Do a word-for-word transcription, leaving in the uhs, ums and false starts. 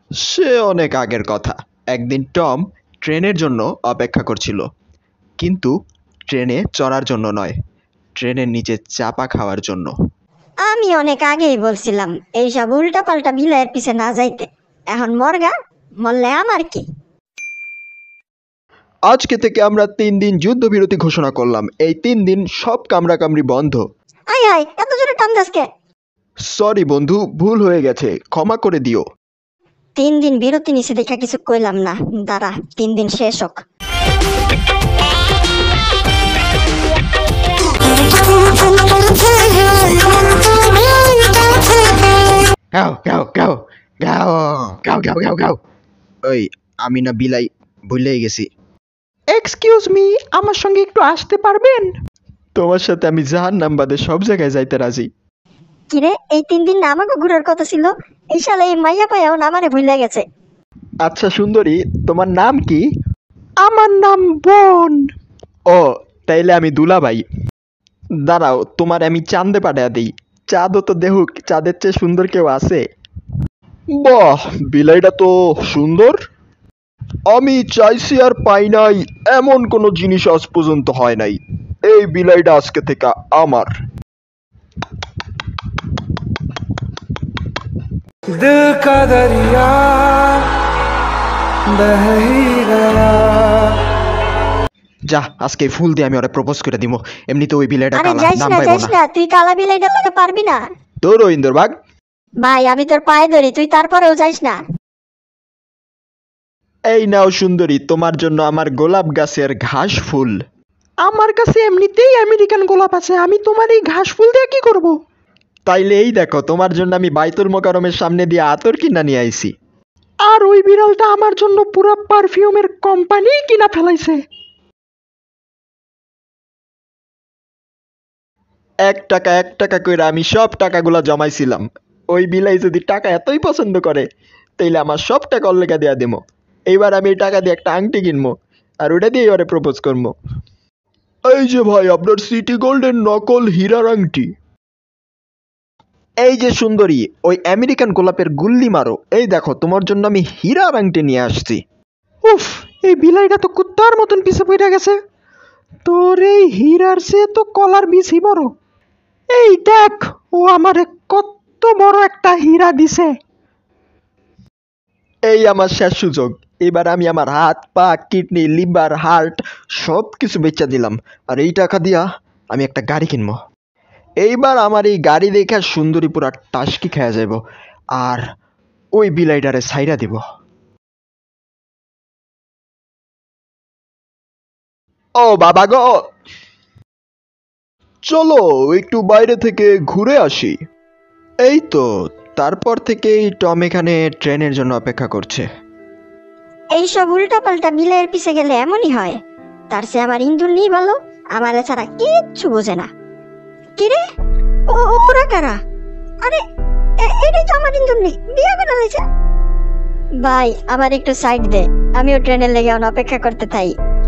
সে অনেক আগের কথা। একদিন টম ট্রেনের জন্য অপেক্ষা করছিল, কিন্তু ট্রেনে চড়ার জন্য নয়, ট্রেনের নিচে চাপা খাওয়ার জন্য। আমি অনেক আগেই বলছিলাম এইসব উল্টা পাল্টা বিলাইয়ের পিছে না যাইতে। এখন মরগা, মরলে আমার কি? আজকে থেকে আমরা তিন দিন যুদ্ধবিরতি ঘোষণা করলাম। এই তিন দিন সব কামড়াকামড়ি বন্ধ। আই আই এত জোরে টান দাসকে। সরি বন্ধু, ভুল হয়ে গেছে, ক্ষমা করে দিও। তিন দিন বিরতি নিচে দেখা কিছু কইলাম না, দাঁড়া তিন দিন শেষ হোক। গাও গাও গাও গাও গাও গাও গাও গাও। ওই আমি না বিলাই, ভুলেই গেছি। এক্সকিউজ মি, আমার সঙ্গে একটু আসতে পারবেন? তোমার সাথে আমি জাহান্নাম বাদে সব জায়গায় যাইতে রাজি। কিরে, এই তিন দিন না আমাকে ঘুরার কথা ছিল, এই সালে এই মাইয়া পাইয়াও না আমারে ভুলে গেছে। আচ্ছা সুন্দরী, তোমার নাম কি? আমার নাম বোন। ও, তাইলে আমি দুলাভাই। দাঁড়াও, তোমার আমি চাঁদে পাঠাইয়া দিই। চাঁদও তো দেহুক, চাঁদের চেয়ে সুন্দর কেউ আছে? বাহ, বিলাইটা তো সুন্দর। আমি চাইছি আর পাই নাই, এমন কোনো জিনিস আজ পর্যন্ত হয় নাই। এই বিলাইটা আজকে থেকে আমার। दिल का दरिया बह ही गया। যা, আজকে ফুল দিয়ে আমি ওরে প্রপোজ করে দিব। এমনিতে ওই বিলাইটা আরে কালা, যাইস নাম না পাইবো যাইস না। না, তুই কালা বিলাইটা লাগে পারবি না। তোর ইন্দুর বাগ। ভাই আমি তোর পায়ে ধরি, তুই তারপরেও যাইস না। এই নাও সুন্দরী, তোমার জন্য আমার গোলাপ গাছের ঘাস ফুল। আমার কাছে এমনিতেই আমেরিকান গোলাপ আছে, আমি তোমার এই ঘাস ফুল দিয়ে কি করব? তাইলে এই দেখো, তোমার জন্য আমি বাইতুল মোকাররমের সামনে দিয়ে আতর কিনা নিয়ে আইছি। আর ওই বিড়ালটা আমার জন্য পুরো পারফিউমের কোম্পানি কিনা ফেলাইছে। এক টাকা এক টাকা করে আমি সব টাকাগুলা জমাইছিলাম। ওই বিলাই যদি টাকা এতই পছন্দ করে, তাইলে আমার সব টাকা ওর লেগে দেয়া দেবো। এইবার আমি এই টাকা দিয়ে একটা আংটি কিনবো, আর ওটা দিয়ে ওরে প্রপোজ করবো। এই যে ভাই, আপনার সিটি গোল্ডের নকল হীরার আংটি। এই যে সুন্দরী, ওই আমেরিকান গোলাপের গুল্লি মারো। এই দেখো, তোমার জন্য আমি হীরার আংটি নিয়ে আসছি। উফ, এই বিলাইটা তো কুত্তার মতন পিছে পড়ে গেছে। তোর এই হীরার সে তো কলার বিছি বড়। এই দেখ, ও আমারে কত বড় একটা হীরা দিছে। এই আমার শেষ সুযোগ। এবার আমি আমার হাত, পা, কিডনি, লিভার, হার্ট সব কিছু বেচা দিলাম, আর এই টাকা দিয়া আমি একটা গাড়ি কিনবো। এইবার আমার এই গাড়ি দেখে সুন্দরী পুরা টাসকি খেয়ে যাইব, আর ওই বিলাইটারে ছাইরা দিব। ও বাবা গো, চলো একটু বাইরে থেকে ঘুরে আসি। এই তো, তারপর থেকেই টম এখানে ট্রেনের জন্য অপেক্ষা করছে। এইসব উল্টা পাল্টা বিলাইয়ের পিছে গেলে এমনই হয়। তার চেয়ে আমার ইন্দুর নেই ভালো, আমার ছাড়া কিচ্ছু বোঝে না। কিরে, ও ওরা কারা? আরে এটাই তো আমার ইন্দুর নেই, বিয়ে করে রয়েছে। ভাই আমার একটু সাইড দে, আমিও ট্রেনের লেগে অপেক্ষা করতে থাই।